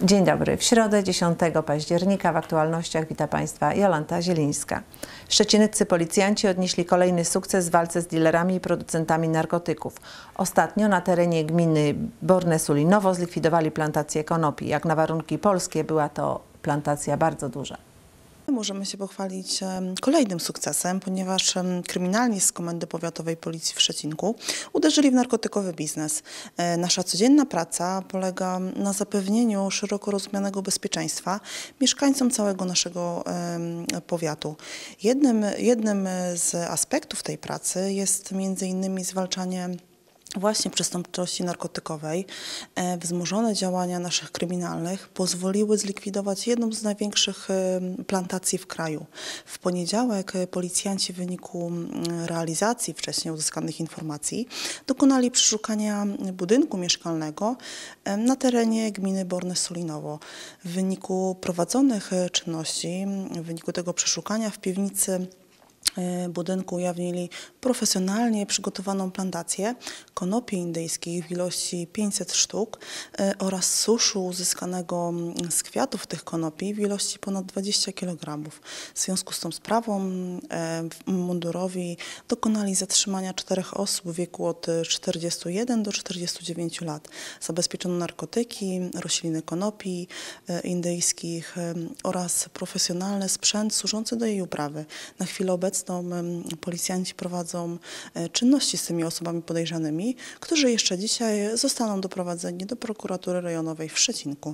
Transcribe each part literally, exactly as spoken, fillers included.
Dzień dobry. W środę dziesiątego października w aktualnościach wita Państwa Jolanta Zielińska. Szczecińscy policjanci odnieśli kolejny sukces w walce z dealerami i producentami narkotyków. Ostatnio na terenie gminy Borne-Sulinowo zlikwidowali plantację konopi. Jak na warunki polskie była to plantacja bardzo duża. Możemy się pochwalić kolejnym sukcesem, ponieważ kryminalni z Komendy Powiatowej Policji w Szczecinku uderzyli w narkotykowy biznes. Nasza codzienna praca polega na zapewnieniu szeroko rozumianego bezpieczeństwa mieszkańcom całego naszego powiatu. Jednym, jednym z aspektów tej pracy jest między innymi zwalczanie właśnie przestępczości narkotykowej. Wzmożone działania naszych kryminalnych pozwoliły zlikwidować jedną z największych plantacji w kraju. W poniedziałek policjanci w wyniku realizacji wcześniej uzyskanych informacji dokonali przeszukania budynku mieszkalnego na terenie gminy Borne-Sulinowo. W wyniku prowadzonych czynności, w wyniku tego przeszukania w piwnicy budynku ujawnili profesjonalnie przygotowaną plantację konopi indyjskich w ilości pięćset sztuk oraz suszu uzyskanego z kwiatów tych konopi w ilości ponad dwudziestu kilogramów. W związku z tą sprawą mundurowi dokonali zatrzymania czterech osób w wieku od czterdziestu jeden do czterdziestu dziewięciu lat. Zabezpieczono narkotyki, rośliny konopi indyjskich oraz profesjonalny sprzęt służący do jej uprawy. Na chwilę obecną policjanci prowadzą czynności z tymi osobami podejrzanymi, którzy jeszcze dzisiaj zostaną doprowadzeni do prokuratury rejonowej w Szczecinku.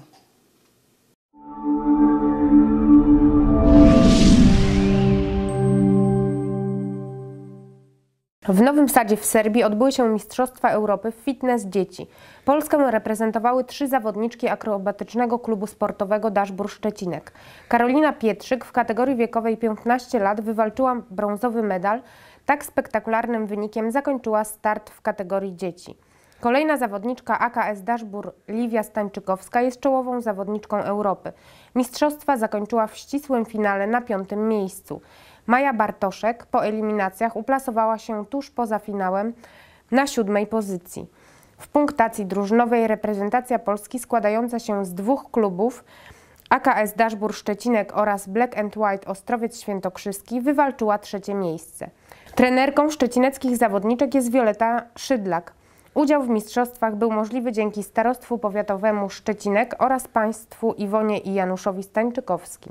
W Nowym Sadzie w Serbii odbyły się Mistrzostwa Europy w fitness dzieci. Polskę reprezentowały trzy zawodniczki akrobatycznego klubu sportowego Daszbór Szczecinek. Karolina Pietrzyk w kategorii wiekowej piętnaście lat wywalczyła brązowy medal. Tak spektakularnym wynikiem zakończyła start w kategorii dzieci. Kolejna zawodniczka A K S Daszbór, Liwia Stańczykowska, jest czołową zawodniczką Europy. Mistrzostwa zakończyła w ścisłym finale na piątym miejscu. Maja Bartoszek po eliminacjach uplasowała się tuż poza finałem na siódmej pozycji. W punktacji drużynowej reprezentacja Polski składająca się z dwóch klubów A K S Daszbór Szczecinek oraz Black and White Ostrowiec Świętokrzyski wywalczyła trzecie miejsce. Trenerką szczecineckich zawodniczek jest Wioleta Szydlak. Udział w mistrzostwach był możliwy dzięki Starostwu Powiatowemu Szczecinek oraz państwu Iwonie i Januszowi Stańczykowskim.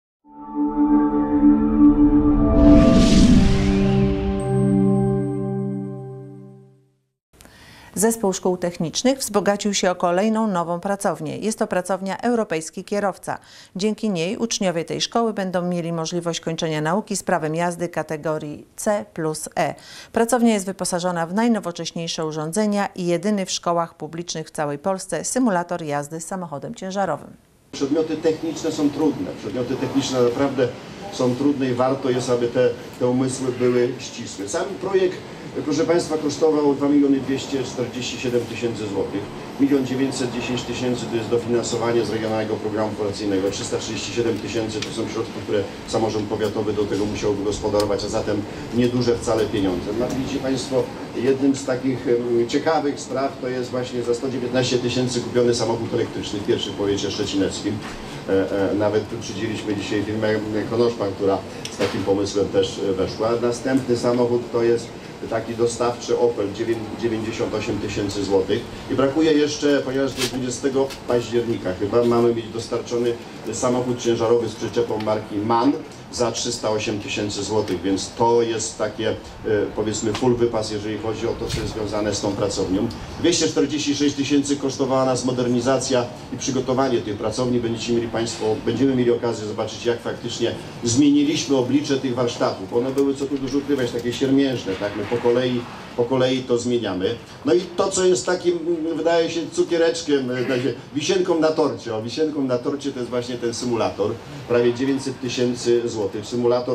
Zespół Szkół Technicznych wzbogacił się o kolejną nową pracownię. Jest to pracownia Europejski Kierowca. Dzięki niej uczniowie tej szkoły będą mieli możliwość kończenia nauki z prawem jazdy kategorii C plus E. Pracownia jest wyposażona w najnowocześniejsze urządzenia i jedyny w szkołach publicznych w całej Polsce symulator jazdy samochodem ciężarowym. Przedmioty techniczne są trudne. Przedmioty techniczne naprawdę są trudne i warto jest, aby te, te umysły były ścisłe. Sam projekt, proszę Państwa, kosztował dwa miliony dwieście czterdzieści siedem tysięcy złotych. milion dziewięćset dziesięć tysięcy to jest dofinansowanie z Regionalnego Programu Operacyjnego. trzysta trzydzieści siedem tysięcy to są środki, które samorząd powiatowy do tego musiał wygospodarować, a zatem nieduże wcale pieniądze. No, widzicie Państwo, jednym z takich ciekawych spraw to jest właśnie za sto dziewiętnaście tysięcy kupiony samochód elektryczny w pierwszym powiecie szczecineckim. Nawet przydzieliśmy dzisiaj firmę Konoszpan, która z takim pomysłem też weszła. Następny samochód to jest taki dostawczy Opel, dziewięćdziesiąt osiem tysięcy złotych. I brakuje jeszcze, ponieważ do dwudziestego października chyba mamy mieć dostarczony samochód ciężarowy z przyczepą marki MAN za trzysta osiem tysięcy złotych, więc to jest takie, powiedzmy, full wypas, jeżeli chodzi o to, co jest związane z tą pracownią. dwieście czterdzieści sześć tysięcy kosztowała nas modernizacja i przygotowanie tych pracowni. Będziecie mieli Państwo, będziemy mieli okazję zobaczyć, jak faktycznie zmieniliśmy oblicze tych warsztatów. One były, co tu dużo ukrywać, takie siermiężne, tak? My po kolei, po kolei to zmieniamy. No i to, co jest takim, wydaje się, cukiereczkiem, wisienką na torcie. O, wisienką na torcie to jest właśnie ten symulator, prawie dziewięćset tysięcy złotych. Symulator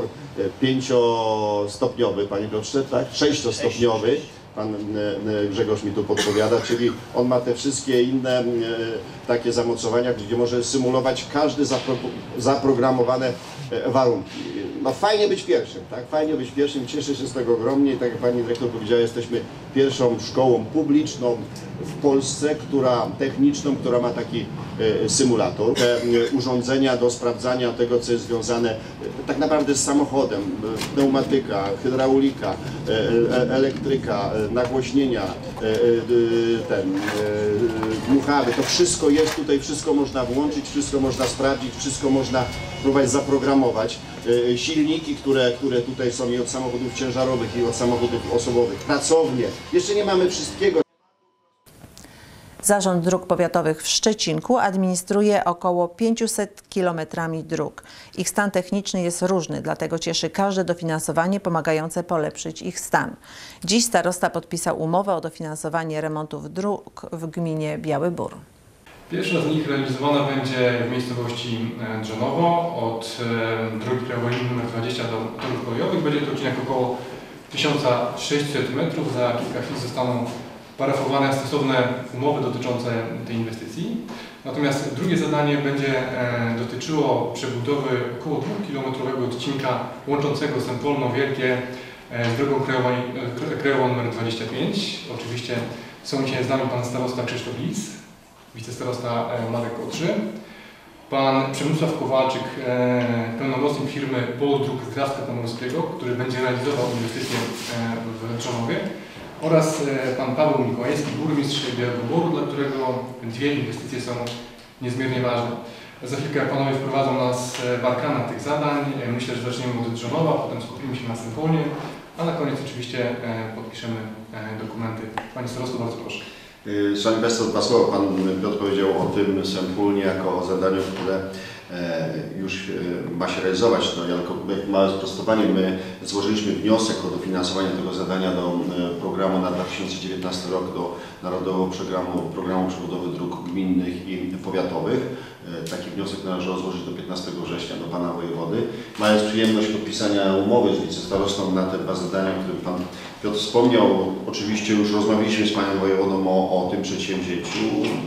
pięciostopniowy, Panie Piotrze, tak? Sześciostopniowy. Pan Grzegorz mi tu podpowiada, czyli on ma te wszystkie inne takie zamocowania, gdzie może symulować każde zapro zaprogramowane warunki. No fajnie być pierwszym, tak? Fajnie być pierwszym, cieszę się z tego ogromnie i tak jak Pani Dyrektor powiedziała, jesteśmy pierwszą szkołą publiczną w Polsce, która techniczną, która ma taki symulator. Te urządzenia do sprawdzania tego, co jest związane tak naprawdę z samochodem, pneumatyka, hydraulika, elektryka, nagłośnienia, ten, dmuchawy, to wszystko jest tutaj, wszystko można włączyć, wszystko można sprawdzić, wszystko można próbować zaprogramować. Silniki, które, które tutaj są i od samochodów ciężarowych, i od samochodów osobowych, pracownie. Jeszcze nie mamy wszystkiego. Zarząd Dróg Powiatowych w Szczecinku administruje około pięćset kilometrami dróg. Ich stan techniczny jest różny, dlatego cieszy każde dofinansowanie pomagające polepszyć ich stan. Dziś starosta podpisał umowę o dofinansowanie remontów dróg w gminie Biały Bór. Pierwsza z nich realizowana będzie w miejscowości Drzanowo od drogi krajowej nr dwadzieścia do torów kolejowych. Będzie to odcinek około tysiąc sześćset metrów. Za kilka chwil zostaną parafowane stosowne umowy dotyczące tej inwestycji. Natomiast drugie zadanie będzie dotyczyło przebudowy około dwukilometrowego odcinka łączącego Sępolno Wielkie z drogą krajową nr dwadzieścia pięć. Oczywiście są dzisiaj z nami pan starosta Krzysztof Lis, wicestarosta Marek Kotrzy, pan Przemysław Kowalczyk, pełnomocnik firmy Poldruk z Drawska Pomorskiego, który będzie realizował inwestycje w Drzanowie, oraz pan Paweł Mikołajski, burmistrz Białego Boru, dla którego dwie inwestycje są niezmiernie ważne. Za chwilkę panowie wprowadzą nas w arkana tych zadań. Myślę, że zaczniemy od Drzanowa, potem skupimy się na Sępolnie, a na koniec oczywiście podpiszemy dokumenty. Panie starosto, bardzo proszę. Szanowni Państwo, dwa słowa. Pan Piotr powiedział o tym Sępólnie jako o zadaniu, które już ma się realizować. No, jako małe sprostowanie, my złożyliśmy wniosek o dofinansowanie tego zadania do programu na dwa tysiące dziewiętnasty rok, do Narodowego Programu, programu Przebudowy Dróg Gminnych i Powiatowych. Taki wniosek należało złożyć do piętnastego września do Pana Wojewody. Mając przyjemność podpisania umowy z wicestarostą na te dwa zadania, o którym Pan Piotr wspomniał, oczywiście już rozmawialiśmy z Panią Wojewodą o, o tym przedsięwzięciu.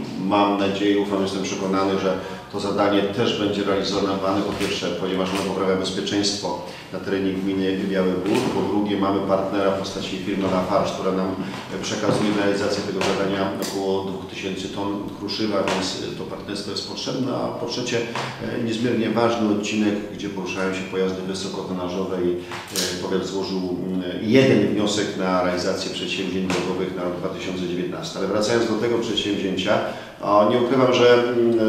Mam nadzieję, ufam, jestem przekonany, że to zadanie też będzie realizowane, po pierwsze, ponieważ ono poprawia bezpieczeństwo na terenie gminy Biały Bór, po drugie, mamy partnera w postaci firmy Lafarge, która nam przekazuje na realizację tego zadania około dwóch tysięcy ton kruszywa, więc to partnerstwo jest potrzebne, a po trzecie, niezmiernie ważny odcinek, gdzie poruszają się pojazdy wysokotonażowe i powiat złożył jeden wniosek na realizację przedsięwzięć drogowych na rok dwa tysiące dziewiętnasty. Ale wracając do tego przedsięwzięcia, nie ukrywam, że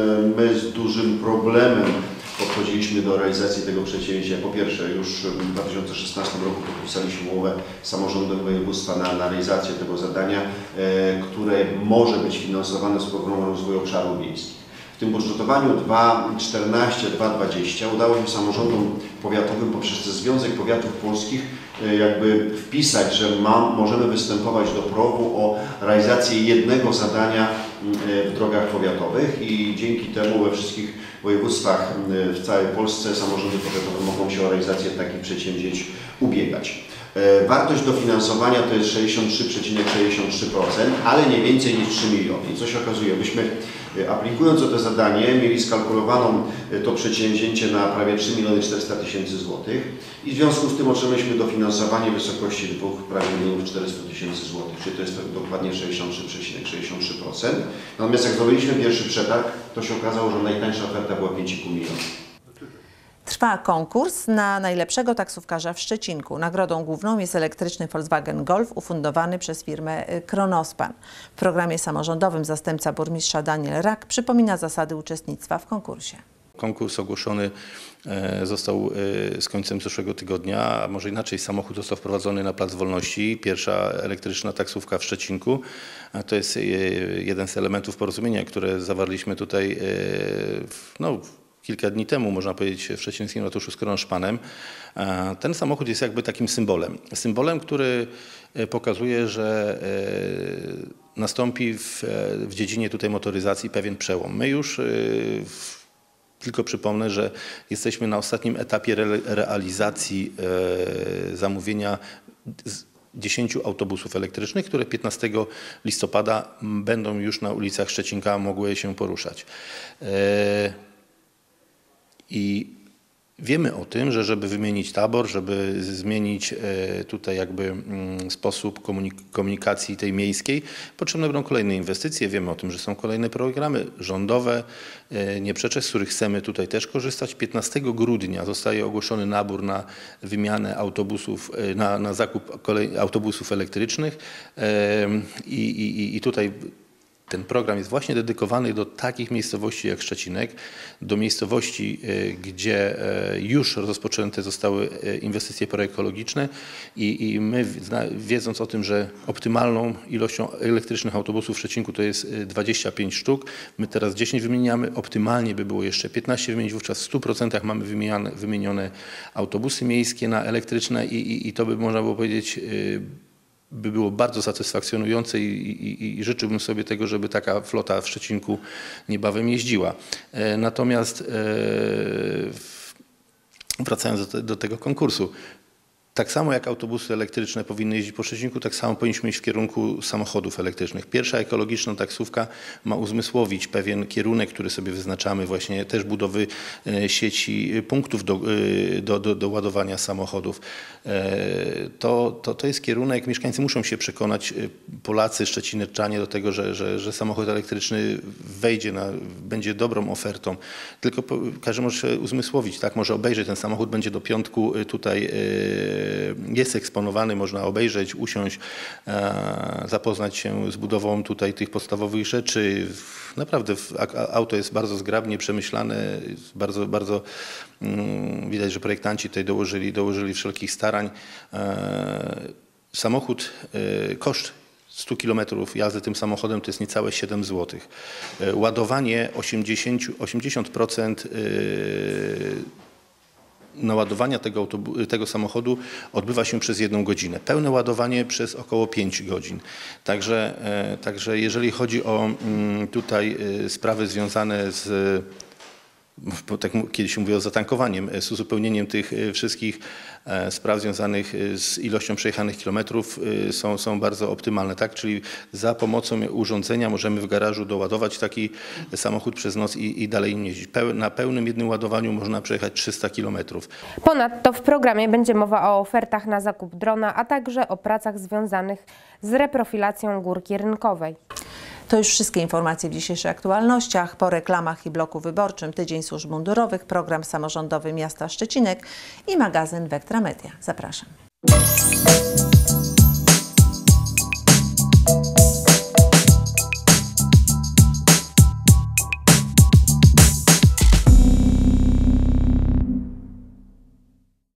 my z dużym problemem podchodziliśmy do realizacji tego przedsięwzięcia. Po pierwsze, już w dwa tysiące szesnastym roku podpisaliśmy umowę z samorządem województwa na, na realizację tego zadania, e, które może być finansowane z Programu Rozwoju Obszarów Wiejskich. W tym budżetowaniu dwa tysiące czternastym do dwa tysiące dwudziestego udało się samorządom powiatowym poprzez Związek Powiatów Polskich jakby wpisać, że ma, możemy występować do P R O W-u o realizację jednego zadania w drogach powiatowych i dzięki temu we wszystkich województwach w całej Polsce samorządy powiatowe mogą się o realizację takich przedsięwzięć ubiegać. Wartość dofinansowania to jest sześćdziesiąt trzy przecinek sześćdziesiąt trzy procent, ale nie więcej niż trzy miliony. I co się okazuje? Myśmy aplikując o to zadanie mieli skalkulowaną to przedsięwzięcie na prawie trzy miliony czterysta tysięcy złotych i w związku z tym otrzymaliśmy dofinansowanie w wysokości dwóch prawie milionów czterysta tysięcy złotych, czyli to jest dokładnie sześćdziesiąt trzy przecinek sześćdziesiąt trzy procent. Natomiast jak zrobiliśmy pierwszy przetarg, to się okazało, że najtańsza oferta była pięć i pół miliona. Trwa konkurs na najlepszego taksówkarza w Szczecinku. Nagrodą główną jest elektryczny Volkswagen Golf ufundowany przez firmę Kronospan. W programie samorządowym zastępca burmistrza Daniel Rak przypomina zasady uczestnictwa w konkursie. Konkurs ogłoszony został z końcem zeszłego tygodnia, a może inaczej, samochód został wprowadzony na Plac Wolności. Pierwsza elektryczna taksówka w Szczecinku. To jest jeden z elementów porozumienia, które zawarliśmy tutaj no, kilka dni temu, można powiedzieć, w szczecińskim ratuszu z Kronospanem. Ten samochód jest jakby takim symbolem. Symbolem, który pokazuje, że nastąpi w, w dziedzinie tutaj motoryzacji pewien przełom. My już w, tylko przypomnę, że jesteśmy na ostatnim etapie re, realizacji zamówienia dziesięciu autobusów elektrycznych, które piętnastego listopada będą już na ulicach Szczecinka mogły się poruszać. I Wiemy o tym, że żeby wymienić tabor, żeby zmienić tutaj jakby sposób komunikacji tej miejskiej, potrzebne będą kolejne inwestycje. Wiemy o tym, że są kolejne programy rządowe, nie przeczę, z których chcemy tutaj też korzystać. piętnastego grudnia zostaje ogłoszony nabór na wymianę autobusów, na, na zakup kolej, autobusów elektrycznych i, i, i tutaj ten program jest właśnie dedykowany do takich miejscowości jak Szczecinek, do miejscowości, gdzie już rozpoczęte zostały inwestycje proekologiczne i, i my, wiedząc o tym, że optymalną ilością elektrycznych autobusów w Szczecinku to jest dwadzieścia pięć sztuk, my teraz dziesięć wymieniamy, optymalnie by było jeszcze piętnaście wymienić, wówczas w stu procentach mamy wymienione, wymienione autobusy miejskie na elektryczne i, i, i to by można było powiedzieć by było bardzo satysfakcjonujące i, i, i życzyłbym sobie tego, żeby taka flota w Szczecinku niebawem jeździła. Natomiast wracając do, do tego konkursu, tak samo jak autobusy elektryczne powinny jeździć po Szczecinku, tak samo powinniśmy iść w kierunku samochodów elektrycznych. Pierwsza ekologiczna taksówka ma uzmysłowić pewien kierunek, który sobie wyznaczamy, właśnie też budowy sieci punktów do, do, do, do ładowania samochodów. To, to, to jest kierunek, mieszkańcy muszą się przekonać, Polacy, szczecineczanie do tego, że, że, że samochód elektryczny wejdzie, na, będzie dobrą ofertą. Tylko każdy może uzmysłowić, tak? Może obejrzeć ten samochód, będzie do piątku tutaj jest eksponowany, można obejrzeć, usiąść, zapoznać się z budową tutaj tych podstawowych rzeczy. Naprawdę auto jest bardzo zgrabnie przemyślane, bardzo, bardzo widać, że projektanci tutaj dołożyli, dołożyli wszelkich starań. Samochód, koszt stu kilometrów jazdy tym samochodem to jest niecałe siedem złotych. Ładowanie osiemdziesiąt procent naładowania tego, tego samochodu odbywa się przez jedną godzinę. Pełne ładowanie przez około pięć godzin. Także, także jeżeli chodzi o tutaj sprawy związane z, bo tak kiedyś mówię o zatankowaniem, z uzupełnieniem tych wszystkich spraw związanych z ilością przejechanych kilometrów są, są bardzo optymalne, tak? Czyli za pomocą urządzenia możemy w garażu doładować taki samochód przez noc i, i dalej nim jeździć. Na pełnym jednym ładowaniu można przejechać trzysta kilometrów. Ponadto w programie będzie mowa o ofertach na zakup drona, a także o pracach związanych z reprofilacją górki rynkowej. To już wszystkie informacje w dzisiejszych aktualnościach. Po reklamach i bloku wyborczym Tydzień Służb Mundurowych, program samorządowy miasta Szczecinek i magazyn Vectra Media. Zapraszam.